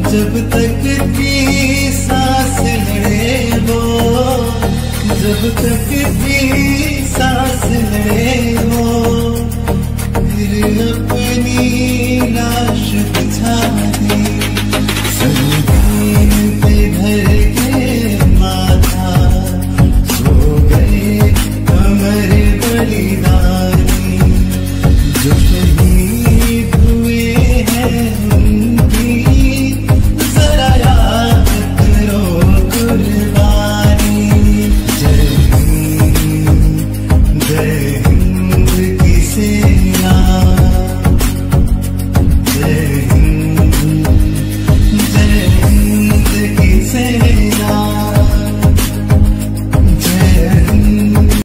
जब तक की सांस लड़े वो, जब तक की सांस लड़े वो, फिर अपनी लाश बिछा